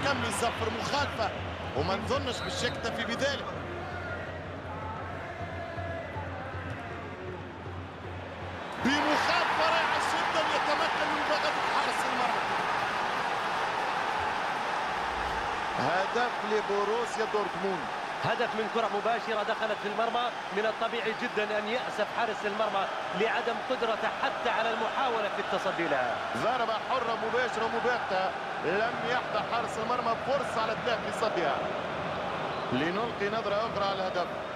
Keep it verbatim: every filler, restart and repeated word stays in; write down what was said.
الحكم يصفر مخالفة، وما نظنش باش يكتفي بذلك. بمخالفة رائعة جدا يتمكن من مباغتة حارس المرمى. هدف لبوروسيا دورتموند. هدف من كرة مباشرة دخلت في المرمى. من الطبيعي جدا أن يأسف حارس المرمى لعدم قدرته حتى على المحاولة في التصدي لها. ضربة حرة مباشرة مباغتة، لم يحظى حارس المرمى فرصة على الذهاب لصدها. لنلقي نظرة أخرى على الهدف.